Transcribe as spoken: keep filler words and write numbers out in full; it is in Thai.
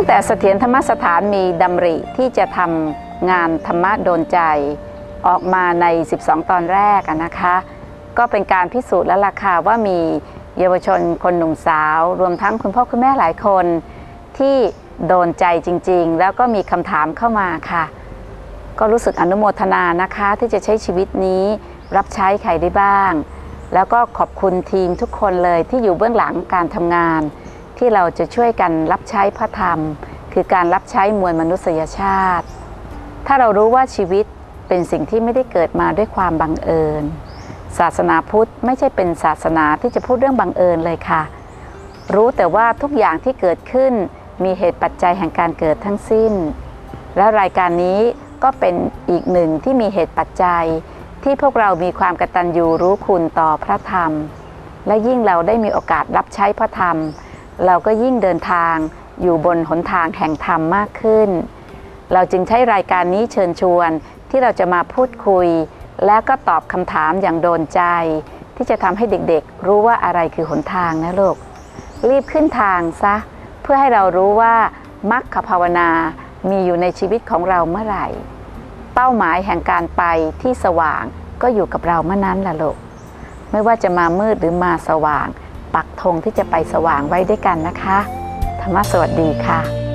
แต่เสถียรธรรมสถานมีดำริที่จะทำงานธรรมะโดนใจออกมาในสิบสองตอนแรกนะคะก็เป็นการพิสูจน์แล้วล่ะค่ะว่ามีเยาวชนคนหนุ่มสาวรวมทั้งคุณพ่อคุณแม่หลายคนที่โดนใจจริงๆแล้วก็มีคำถามเข้ามาค่ะก็รู้สึกอนุโมทนานะคะที่จะใช้ชีวิตนี้รับใช้ใครได้บ้างแล้วก็ขอบคุณทีมทุกคนเลยที่อยู่เบื้องหลังการทำงานที่เราจะช่วยกันรับใช้พระธรรมคือการรับใช้มวลมนุษยชาติถ้าเรารู้ว่าชีวิตเป็นสิ่งที่ไม่ได้เกิดมาด้วยความบังเอิญศาสนาพุทธไม่ใช่เป็นศาสนาที่จะพูดเรื่องบังเอิญเลยค่ะรู้แต่ว่าทุกอย่างที่เกิดขึ้นมีเหตุปัจจัยแห่งการเกิดทั้งสิ้นแล้วรายการนี้ก็เป็นอีกหนึ่งที่มีเหตุปัจจัยที่พวกเรามีความกตัญญูรู้คุณต่อพระธรรมและยิ่งเราได้มีโอกาสรับใช้พระธรรมเราก็ยิ่งเดินทางอยู่บนหนทางแห่งธรรมมากขึ้นเราจึงใช้รายการนี้เชิญชวนที่เราจะมาพูดคุยและก็ตอบคำถามอย่างโดนใจที่จะทำให้เด็กๆรู้ว่าอะไรคือหนทางนะลูกรีบขึ้นทางซะเพื่อให้เรารู้ว่ามรรคภาวนามีอยู่ในชีวิตของเราเมื่อไหร่เป้าหมายแห่งการไปที่สว่างก็อยู่กับเราเมื่อนั้นล่ะลูกไม่ว่าจะมามืดหรือมาสว่างปักธงที่จะไปสว่างไว้ด้วยกันนะคะธรรมะสวัสดีค่ะ